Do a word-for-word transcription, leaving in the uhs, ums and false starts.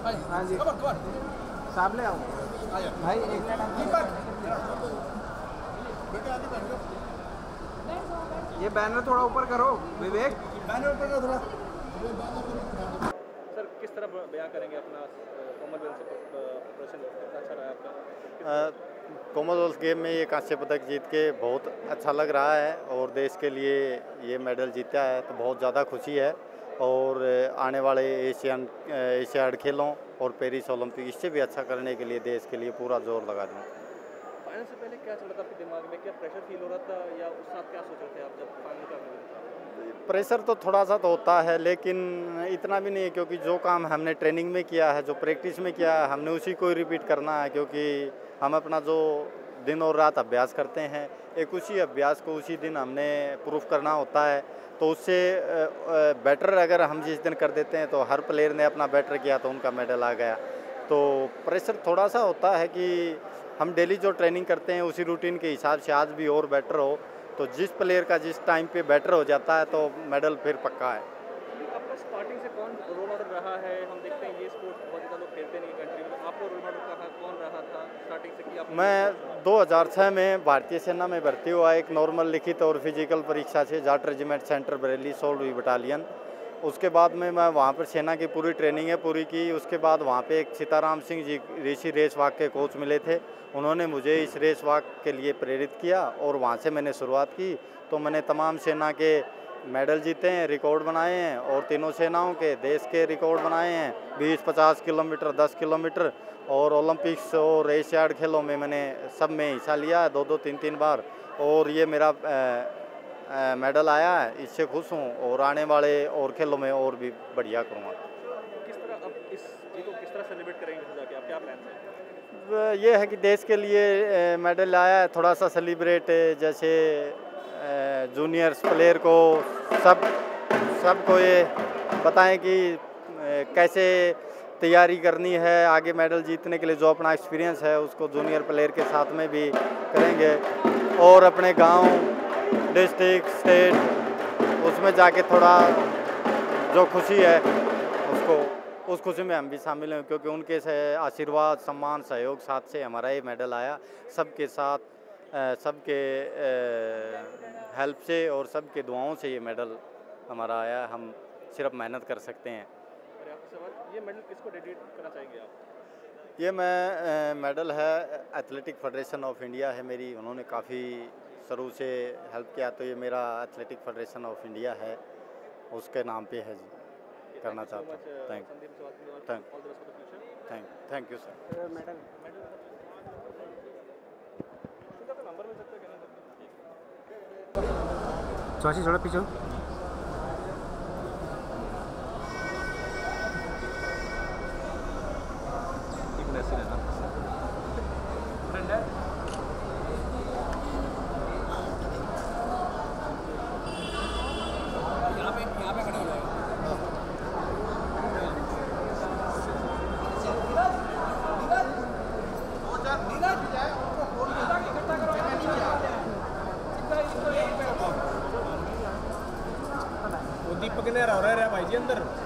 हाँ जी साहब ले आओ भाई एक ये बैनर थोड़ा ऊपर करो विवेक, बैनर ऊपर करो थोड़ा। सर किस तरह बयां करेंगे अपना कॉमनवेल्थ प्रिपरेशन कितना अच्छा रहा आपका? कॉमनवेल्थ गेम में ये कांस्य पदक जीत के बहुत अच्छा लग रहा है और देश के लिए ये मेडल जीता है तो बहुत ज़्यादा खुशी है। और आने वाले एशियन एशियाड खेलों और पेरिस ओलंपिक इससे भी अच्छा करने के लिए देश के लिए पूरा जोर लगा दूँ। फाइनल से पहले क्या चल रहा था आपके दिमाग में, क्या प्रेशर फील हो रहा था या उस साथ क्या सोच रहे थे आप जब फाइनल का? प्रेशर तो थोड़ा सा तो होता है लेकिन इतना भी नहीं है, क्योंकि जो काम हमने ट्रेनिंग में किया है, जो प्रैक्टिस में किया है, हमने उसी को रिपीट करना है। क्योंकि हम अपना जो दिन और रात अभ्यास करते हैं, एक उसी अभ्यास को उसी दिन हमने प्रूफ करना होता है। तो उससे बेटर अगर हम जिस दिन कर देते हैं तो हर प्लेयर ने अपना बेटर किया तो उनका मेडल आ गया। तो प्रेशर थोड़ा सा होता है कि हम डेली जो ट्रेनिंग करते हैं उसी रूटीन के हिसाब से आज भी और बेटर हो, तो जिस प्लेयर का जिस टाइम पे बेटर हो जाता है तो मेडल फिर पक्का है। आपका स्टार्टिंग से कौन रोल मॉडल रहा है? हम देखते हैं ये स्पोर्ट्स बहुत ज़्यादा लोग खेलते नहीं कंट्री में, आपको रोल मॉडल कहा कौन रहा था स्टार्टिंग से? कि मैं दो हज़ार छह में भारतीय सेना में भर्ती हुआ, एक नॉर्मल लिखित और फिजिकल परीक्षा से जाट रेजिमेंट सेंटर बरेली सोलहवीं बटालियन। उसके बाद में मैं वहाँ पर सेना की पूरी ट्रेनिंग है पूरी की। उसके बाद वहाँ पे एक सीताराम सिंह जी ऋषि रेस वाक के कोच मिले थे, उन्होंने मुझे इस रेस वाक के लिए प्रेरित किया और वहाँ से मैंने शुरुआत की। तो मैंने तमाम सेना के मेडल जीते हैं, रिकॉर्ड बनाए हैं और तीनों सेनाओं के देश के रिकॉर्ड बनाए हैं, बीस पचास किलोमीटर, दस किलोमीटर और ओलंपिक्स और एशियाड खेलों में मैंने सब में हिस्सा लिया है दो दो तीन तीन बार। और ये मेरा मेडल आया है, इससे खुश हूँ और आने वाले और खेलों में और भी बढ़िया करूँगा। किस तरह अब इस चीज़ को किस तरह सेलिब्रेट करेंगे जाके, आप क्या प्लान है? ये है कि देश के लिए मेडल आया है, थोड़ा सा सेलिब्रेट जैसे जूनियर्स प्लेयर को सब सबको ये बताएं कि कैसे तैयारी करनी है आगे मेडल जीतने के लिए। जो अपना एक्सपीरियंस है उसको जूनियर प्लेयर के साथ में भी करेंगे और अपने गांव, डिस्ट्रिक्ट, स्टेट उसमें जाके थोड़ा जो खुशी है उसको उस खुशी में हम भी शामिल हैं, क्योंकि उनके से आशीर्वाद, सम्मान, सहयोग साथ से हमारा ये मेडल आया। सबके साथ, सबके हेल्प से और सबके दुआओं से ये मेडल हमारा आया। हम सिर्फ मेहनत कर सकते हैं। और आपका सवाल, ये मेडल किसको डेडिकेट करना चाहेंगे आप? ये मैं मेडल है एथलेटिक फेडरेशन ऑफ इंडिया है मेरी, उन्होंने काफ़ी शुरू से हेल्प किया, तो ये मेरा एथलेटिक फेडरेशन ऑफ इंडिया है उसके नाम पे है जी, करना चाहता हूँ। Thank thank thank thank you sir. Medal चौसी थोड़ा पीछे दीपक ने रहा रहा भाई जी अंदर।